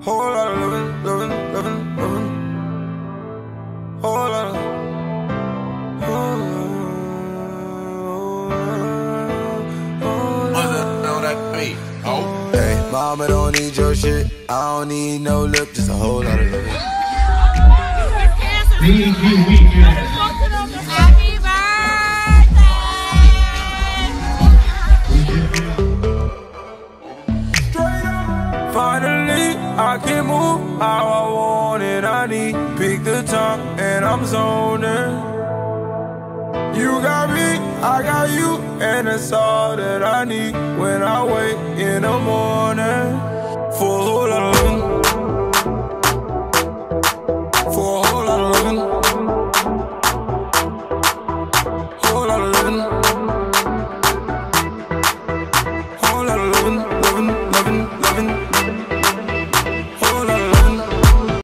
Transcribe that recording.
Whole lot of loving, loving, loving, loving. Whole lot of Hey, mama don't need your shit. I don't need no lip, just a whole lot of loving. Happy birthday! Finally, I can move how I want it. I need pick the time and I'm zoning. You got me, I got you, and that's all that I need when I wake in the morning. For a whole lot of loving. For a whole lot of loving. Whole lot of loving. Whole lot of loving.